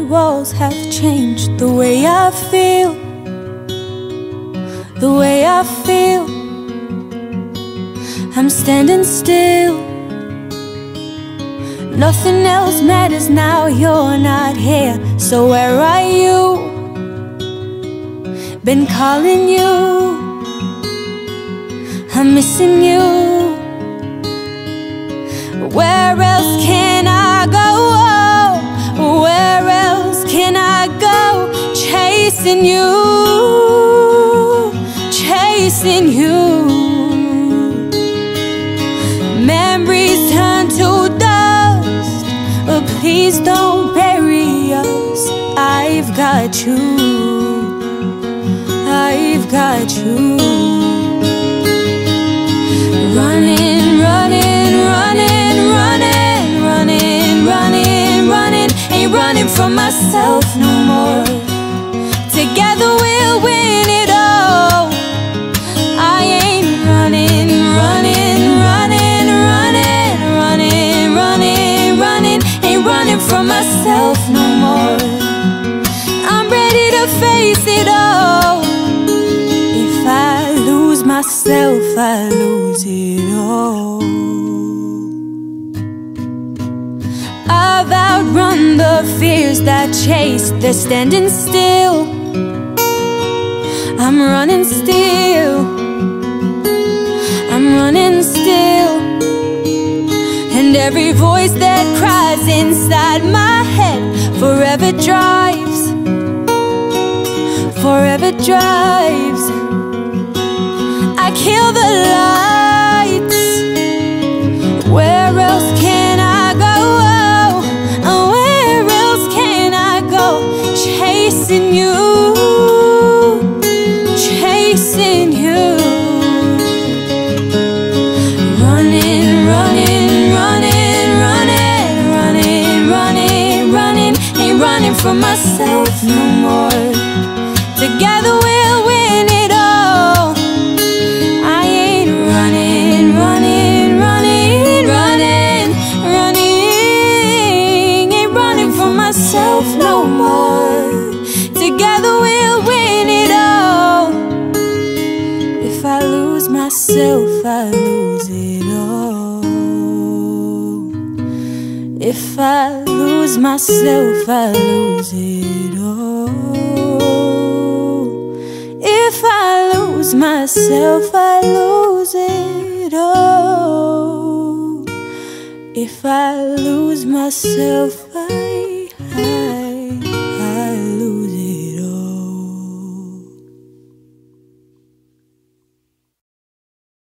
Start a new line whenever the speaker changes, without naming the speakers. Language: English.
walls have changed the way I feel, the way I feel. I'm standing still. Nothing else matters now, you're not here. So where are you? Been calling you, I'm missing you. Where else can I go? Where else can I go? Chasing you, chasing you. Memories turn to dust, but please don't bury us. I've got you, I've got you. Running, running, running, running, running, running, running. Ain't running from myself no more. Together we'll win it all. I ain't running, running, running, running, running, running, running. Ain't running from myself no more. I'm ready to face it all. If I lose myself, I lose it all. I've outrun the fears that chase, they're standing still. I'm running still, I'm running still. And every voice that cries inside my head forever drives, forever drives. I kill the lights. Where else can I go? Oh, where else can I go? Chasing you, chasing you. Running, running, running, running, running, running, running. Ain't running from myself no more. Together we'll win it all. I ain't running, running, running, running, running. Ain't running from myself no more. Together we'll win it all. If I lose myself, I lose it all. If I lose myself, I lose it all. If I lose myself, I lose it all. If I lose myself, I